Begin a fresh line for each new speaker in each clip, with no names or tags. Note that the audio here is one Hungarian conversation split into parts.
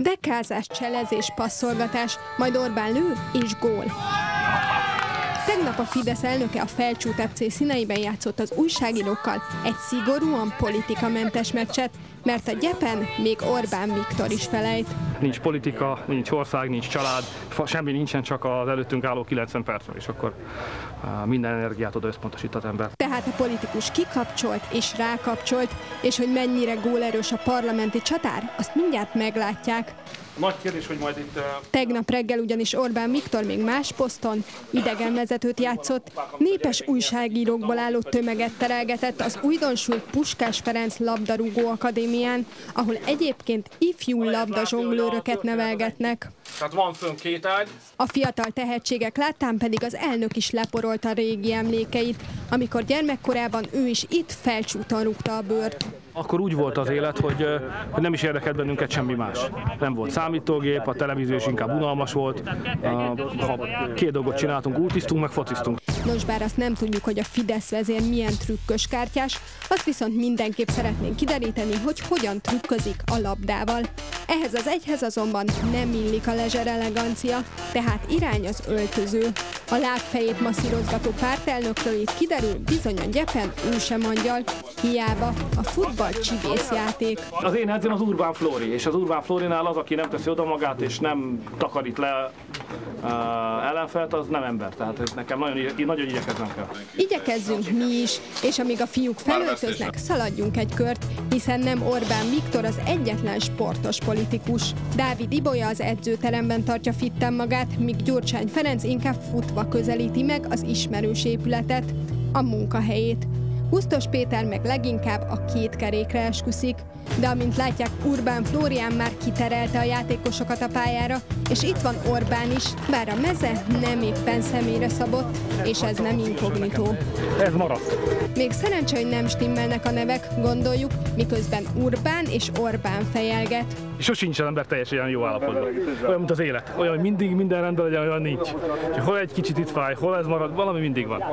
Dekázás, cselezés, passzolgatás, majd Orbán lő és gól. Tegnap a Fidesz elnöke a Felcsút FC színeiben játszott az újságírókkal egy szigorúan politikamentes meccset, mert a gyepen még Orbán Viktor is felejt.
Nincs politika, nincs ország, nincs család, semmi nincsen, csak az előttünk álló 90 percben, és akkor minden energiát oda összpontosít az ember.
Tehát a politikus kikapcsolt és rákapcsolt, és hogy mennyire gólerős a parlamenti csatár, azt mindjárt meglátják.
Nagy kérdés, hogy majd itt...
Tegnap reggel ugyanis Orbán Viktor még más poszton idegenvezetőt játszott, népes újságírókból álló tömeget terelgetett az újdonsült Puskás Ferenc labdarúgó akadémián, ahol egyébként ifjú labdazsonglőröket nevelgetnek.
Tehát van fönn két ágy.
A fiatal tehetségek láttán pedig az elnök is leporolta a régi emlékeit, amikor gyermekkorában ő is itt Felcsúton rúgta a bőrt.
Akkor úgy volt az élet, hogy nem is érdekelt bennünket semmi más. Nem volt számítógép, a televízió is inkább unalmas volt. Két dolgot csináltunk, ultiztunk, meg fociztunk.
Nos, bár azt nem tudjuk, hogy a Fidesz vezér milyen trükkös kártyás, azt viszont mindenképp szeretnénk kideríteni, hogy hogyan trükközik a labdával. Ehhez az egyhez azonban nem illik a lezser elegancia, tehát irány az öltöző. A lábfejét masszírozgató pártelnökről itt kiderül, bizony a gyepen ő sem angyal, hiába a futball csibészjáték.
Az én edzőm az Urbán Flóri, és az Urbán Florinál az, aki nem teszi oda magát, és nem takarít le ellenfelt, az nem ember. Tehát nekem nagyon igyekeznem kell.
Igyekezzünk mi is, és amíg a fiúk felöltöznek, szaladjunk egy kört, hiszen nem Orbán Viktor az egyetlen sportos politikus. Dávid Ibolya az edzőteremben tartja fitten magát, míg Gyurcsány Ferenc inkább futva közelíti meg az ismerős épületet, a munkahelyét. Gusztos Péter meg leginkább a két kerékre esküszik, de amint látják, Urbán Flórián már kiterelte a játékosokat a pályára, és itt van Orbán is, bár a meze nem éppen személyre szabott, és ez nem inkognitó.
Ez maradt.
Még szerencsé, hogy nem stimmelnek a nevek, gondoljuk, miközben Urbán és Orbán fejelget.
Sosincsen ember teljesen jó állapotban. Olyan, mint az élet. Olyan, hogy mindig minden rendben legyen, olyan nincs. Hol egy kicsit itt fáj, hol ez marad, valami mindig van.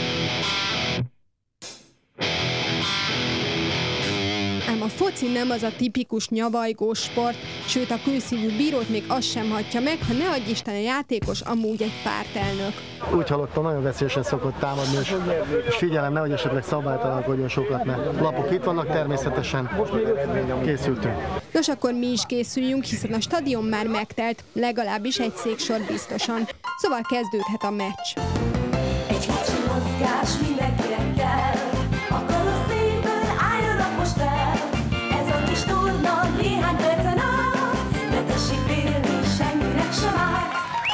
Ám a foci nem az a tipikus nyavajgós sport, sőt a kőszívű bírót még azt sem hagyja meg, ha ne adj Isten a játékos amúgy egy pártelnök.
Úgy hallottam, nagyon veszélyesen szokott támadni, és figyelem, nehogy esetleg szabálytalankodjon sokat, mert lapok itt vannak természetesen, készültünk.
Nos, akkor mi is készüljünk, hiszen a stadion már megtelt, legalábbis egy széksor biztosan. Szóval kezdődhet a meccs.
Egy kicsi mozgás mindenkinek kell, akkor a szívből álljanak most fel. Ez a kis torna néhány percen át, ne tessék félni, senkinek sem árt.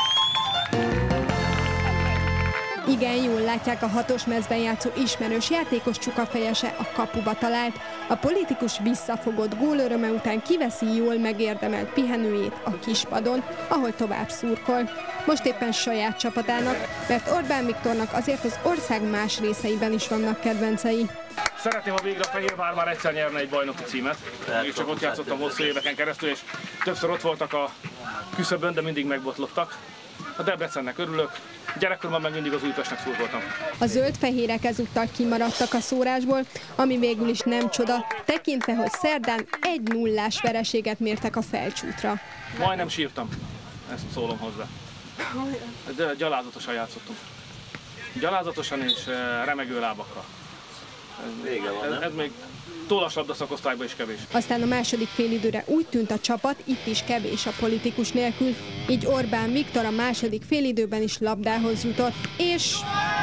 Igen, jól látják, a hatos mezben játszó ismerős játékos csukafejese a kapuba talált. A politikus visszafogott gólöröme után kiveszi jól megérdemelt pihenőjét a kispadon, ahol tovább szurkol. Most éppen saját csapatának, mert Orbán Viktornak azért az ország más részeiben is vannak kedvencei.
Szeretném, ha végre a Fehérvár már egyszer nyerne egy bajnoki címet. Még csak ott játszottam hosszú éveken keresztül, és többször ott voltak a küszöbön, de mindig megbotlottak. A Debrecennek örülök, gyerekkoromban meg mindig az Újpestnek szurkoltam.
A zöld-fehérek ezúttal kimaradtak a szórásból, ami végül is nem csoda, tekintve, hogy szerdán 1-0-ás vereséget mértek a Felcsútra.
Majdnem sírtam, ezt szólom hozzá. De gyalázatosan játszottunk. Gyalázatosan és remegő lábakkal. Ez még tollas labdaszakosztályban is kevés.
Aztán a második félidőre úgy tűnt a csapat, itt is kevés a politikus nélkül, így Orbán Viktor a második félidőben is labdához jutott, és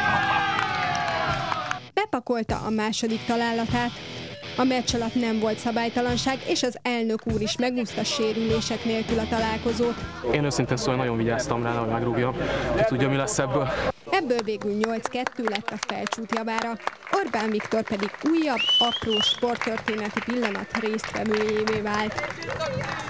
bepakolta a második találatát. A meccs alatt nem volt szabálytalanság, és az elnök úr is megúszta sérülések nélkül a találkozót.
Én őszintén szóval nagyon vigyáztam rá, hogy megrúgjam, ki tudja, mi lesz ebből.
Ebből végül 8-2 lett a Felcsút javára, Orbán Viktor pedig újabb, apró sporttörténeti pillanat résztvevőjévé vált.